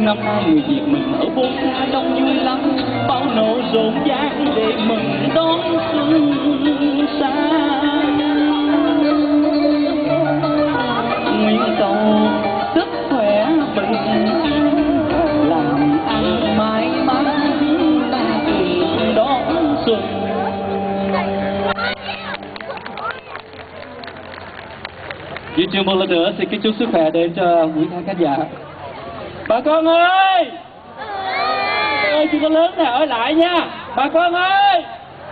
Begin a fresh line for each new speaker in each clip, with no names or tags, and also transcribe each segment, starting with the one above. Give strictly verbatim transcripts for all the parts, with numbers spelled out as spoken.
Năm nay người Việt mình ở bốn xa đông vui lắm, bao nổ rộn ràng để mừng đón xuân sang. Nguyện cầu sức khỏe bình an, làm ăn mãi mãi ta cùng đón xuân. Duy trường một lần nữa xin kính chúc sức khỏe đến cho quý khán giả. Bà con ơi, ơi chưa có lớn nè, ơi lại nha. Bà con ơi,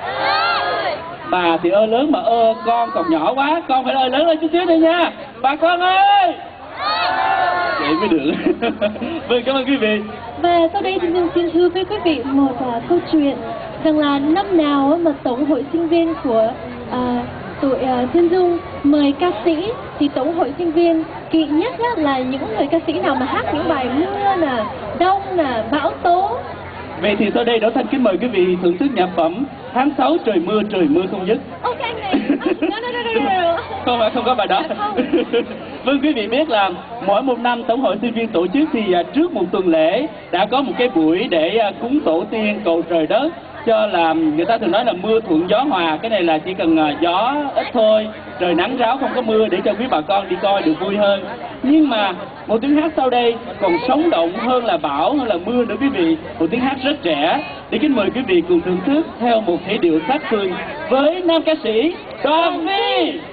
bà thì ơi lớn mà ơ con còn nhỏ quá, con phải ơi lớn lên chút xíu nữa nha. Bà con ơi, vậy mới được. Vâng, cảm ơn quý vị.
Và sau đây thì mình xin thưa với quý vị một uh, câu chuyện rằng là năm nào mà Tổng hội sinh viên của uh, tụi uh, Thiên Dung mời ca sĩ thì Tổng hội sinh viên kỵ nhất á, là những người ca sĩ nào mà hát những bài mưa nè, đông nè, bão tố.
Vậy thì sau đây Đỗ Thanh kính mời quý vị thưởng thức nhạc phẩm Tháng sáu trời mưa trời mưa không dứt.
Ok anh này. No, no, no, no, no.
Không phải, không có bài đó. Vâng, quý vị biết là mỗi một năm Tổng hội sinh viên tổ chức thì trước một tuần lễ đã có một cái buổi để cúng tổ tiên cầu trời đất, cho là người ta thường nói là mưa thuận gió hòa. Cái này là chỉ cần gió ít thôi, trời nắng ráo không có mưa, để cho quý bà con đi coi được vui hơn. Nhưng mà một tiếng hát sau đây còn sống động hơn là bão, hơn là mưa nữa quý vị. Một tiếng hát rất trẻ, để kính mời quý vị cùng thưởng thức theo một thể điệu sát phương với nam ca sĩ Đoàn Vy.